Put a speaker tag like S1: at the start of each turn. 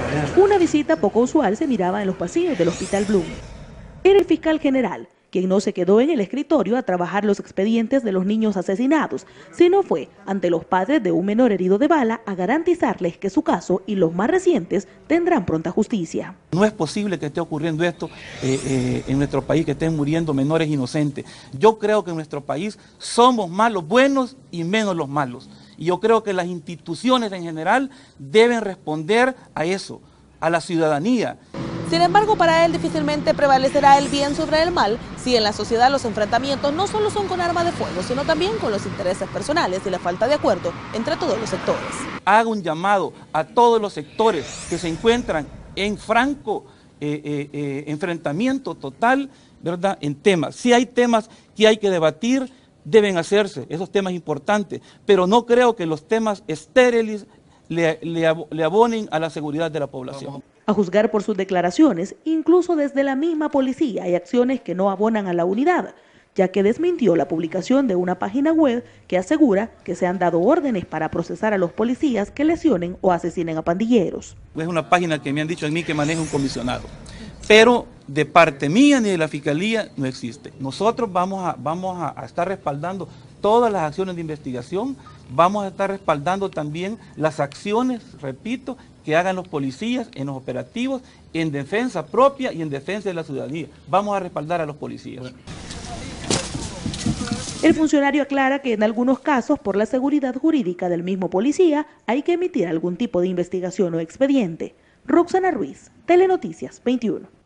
S1: Una visita poco usual se miraba en los pasillos del Hospital Bloom. Era el fiscal general, quien no se quedó en el escritorio a trabajar los expedientes de los niños asesinados, sino fue ante los padres de un menor herido de bala a garantizarles que su caso y los más recientes tendrán pronta justicia.
S2: No es posible que esté ocurriendo esto en nuestro país, que estén muriendo menores inocentes. Yo creo que en nuestro país somos más los buenos y menos los malos. Y yo creo que las instituciones en general deben responder a eso, a la ciudadanía.
S3: Sin embargo, para él difícilmente prevalecerá el bien sobre el mal si en la sociedad los enfrentamientos no solo son con arma de fuego, sino también con los intereses personales y la falta de acuerdo entre todos los sectores.
S2: Hago un llamado a todos los sectores que se encuentran en franco enfrentamiento total, ¿verdad?, en temas. Si hay temas que hay que debatir, deben hacerse, esos temas importantes, pero no creo que los temas estériles le abonen a la seguridad de la población.
S1: A juzgar por sus declaraciones, incluso desde la misma policía hay acciones que no abonan a la unidad, ya que desmintió la publicación de una página web que asegura que se han dado órdenes para procesar a los policías que lesionen o asesinen a pandilleros.
S2: Es una página que me han dicho a mí que maneja un comisionado, pero de parte mía ni de la Fiscalía no existe. Nosotros vamos a estar respaldando todas las acciones de investigación, vamos a estar respaldando también las acciones, repito, que hagan los policías en los operativos, en defensa propia y en defensa de la ciudadanía. Vamos a respaldar a los policías.
S1: El funcionario aclara que en algunos casos, por la seguridad jurídica del mismo policía, hay que emitir algún tipo de investigación o expediente. Roxana Ruiz, Telenoticias 21.